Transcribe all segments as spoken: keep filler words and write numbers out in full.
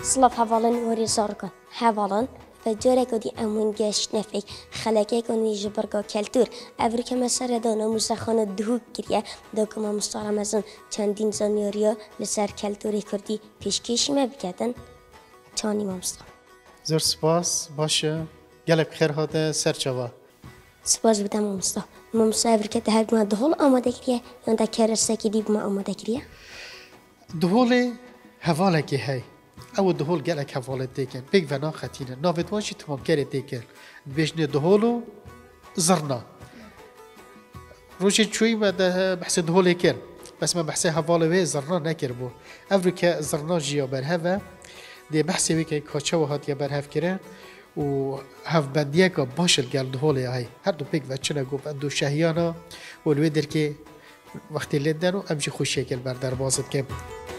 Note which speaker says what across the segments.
Speaker 1: صلاف هوالن وری زارگان هوالن و جاره کدی امون گشت نفک خلاقه کنی جبرگا کلتور افریقا مسیر دانه مزخانه دهوک کریه دکم مستعار مزن چندین زنیاریا لسر کلتوری کردی پیشکشی مبکدن تانی مامستا
Speaker 2: زور سپاس باشه گلب خیر هاته سرچوا
Speaker 1: سپاس بدم مامستا مامستا افریقا ده هر گونه دهول آماده کریه یا ده کرسه کی دیب ما آماده کریه
Speaker 2: دهوله حواله که هی او دهول گلک حواله دیگر بیگ و ناختینه ناوید واشی تمام کرده دیگر بیشنه دهولو زرنا روشی چوی و ده بحث دهوله کرد بس ما بحث حواله وی زرنا نکر بو افریقا زرنا جیا برهوه ده بحث وی که کاچه و هات یا برهف کرد و هف بندیه که باشل گل دهوله های هر دو بیگ و چنه گفت دو شهیانا و الوی در که وقتی لیدن و امشی خوشی کل بر در بازد که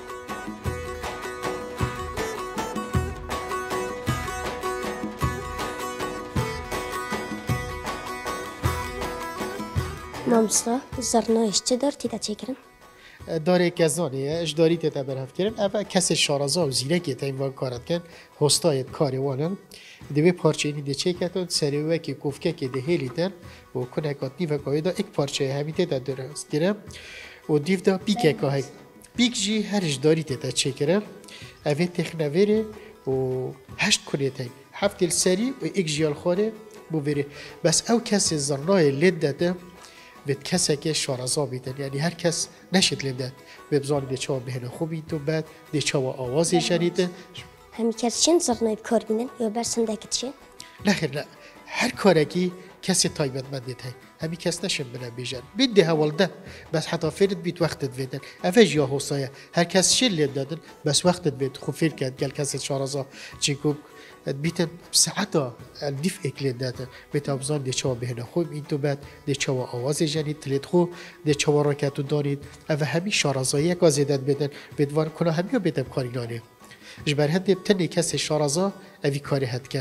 Speaker 1: مامستا زرنایش چه دار تیتا چکرن؟
Speaker 2: داره کزانیه اش داری تیتا برهف کردن اول کسی شارزا و زیره که تایم وان کارت کن هستای کاری وانن دوی پارچه اینی ده چه کتن سری وکی کوفکه که ده هلیتن و کنه کاتنی و قایدا یک پارچه همی تیتا درست گرم و دیو دا پیکه که های پیک جی هرش داری تیتا چه کرن اوه تخنه وره و هشت کنه تایم هفت سری و یک جیال خوره بو وره بس او کسی زرنای لید داده بید کسی که شارزا بیدن یعنی هر کس نشد لیدن ببزانی ده چاوا بهنه خوبی تو بعد ده چاوا آوازی شنیده
Speaker 1: همی کس چند زرنای بکار بینن یا برسن دکت چه؟
Speaker 2: نخیر نه هر کارکی کسی تایبت من دیده همی کس نشن بنا بیجن بید ده اول ده بس حتی فرد بید وقتت بیدن افج یا حوصایه هر کس شل لید دادن بس وقتت بید خوب فیر کرد گل کسی شارزا چیکوب بیتن ساعتا الدف اکلید داده بیت ابزار دیچوا بهنه خوب این تو بعد دیچوا آواز جنید تلید خو دیچوا راکتو دارید و همی شارزایی که زیادت بدن بدوان کنه همیو بدم کاری نانه جبر هندی تنی کسی شارزا اوی کاری هد که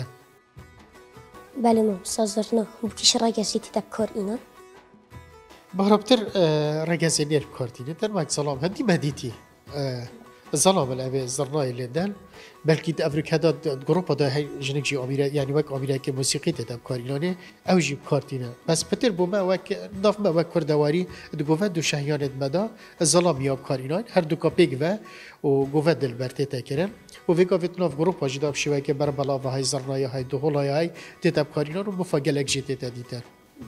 Speaker 1: بله مام سازرنا بکیش راگسی تیتب کار اینا
Speaker 2: بهربتر راگسی نیر کارتینه در مک سلام هندی مدیتی ظلام الأبي الزرناي اللي دال بلكي أفريقيا دا أوروبا دا هاي جنك جي أميرا يعني وك أميرا كموسيقى تدام كارينانه أو جيب كارتينا بس بتر بوما وك ناف ما وك كردواري دقوفت دو شهيان مدا الظلام ياب كارينان هر دو كابيك و وقوفت البرتة تكرن وفيكافت ناف أوروبا جدا بشوي كبربلا وهاي زرناي هاي دهولاي هاي تدام كارينان ومفاجلك جيت تديتر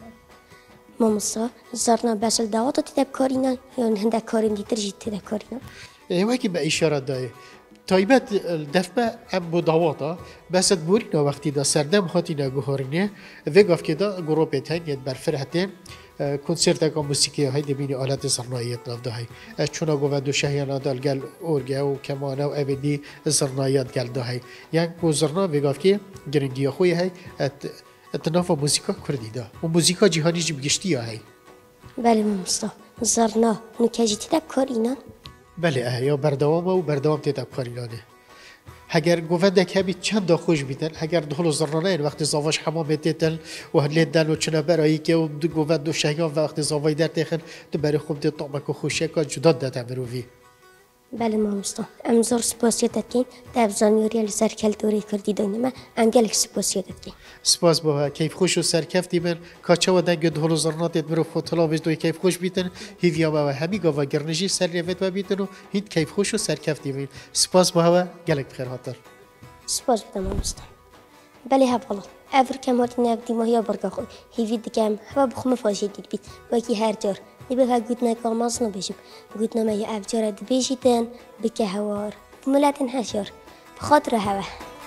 Speaker 1: مامسا زرنا بس الدعوات تدام كارينا يعني هندك كارين ديتر جيت تدام كارينا
Speaker 2: وکی به اشاره داره تایبت دفعه ام بداواتا بس بورینا وقتی دا سردم هاتی نگوهرنه وگاف که دا گروه تنید بر فرهته کنسرت کا موسیقی های دبینی آلت زرنایت نافده های چون اگه دو شهیان دال گل اورگه و کمان و ابدی زرنایت گل ده های یعنی کو زرنا وگاف که گرنگی خوی های اتناف موسیقی کردی دا و موسیقی جهانی جی بگشتی های
Speaker 1: بله مامستا زرنا نکجی تدب کار اینا
Speaker 2: بله اه یا بردوام و بردوام تیتاب کارینانه اگر گوونده که بی چند دا خوش بیدن اگر دهلو زرنانه این وقت زاواش حمام تیتل و هلید دن و چنه برایی که و گووند و شهیان وقت زاوای در تیخن تو برای خوب دی طعمک و خوشی که جدا دادن بروی
Speaker 1: بله مامستا ام زور سپاسیتت کن در زانیوری لسر کلتوری کردی دانیم ام گلک سپاسیتت کن
Speaker 2: سپاس با کیف خوش و سرکفتی من کاچه و دنگ دهلو زرناتت برو فوتلا وز دوی کیف خوش بیتن هیویا و همی گاوا گرنجی سر روید و بیتن و هیت کیف خوش و سرکفتی من سپاس با هوا گلک بخیر هاتر
Speaker 1: سپاس بدم مامستا بله هبالا افریقا مارتی نبدی ماهیا برگا خود هیوی دگم هوا بخوم فاجی دید بیت وکی هر جار نبه گودنا کاماز نبیشم گودنا ما یه افجار دبیجیدن بکه هوار بملاتن هشار بخاطر هوا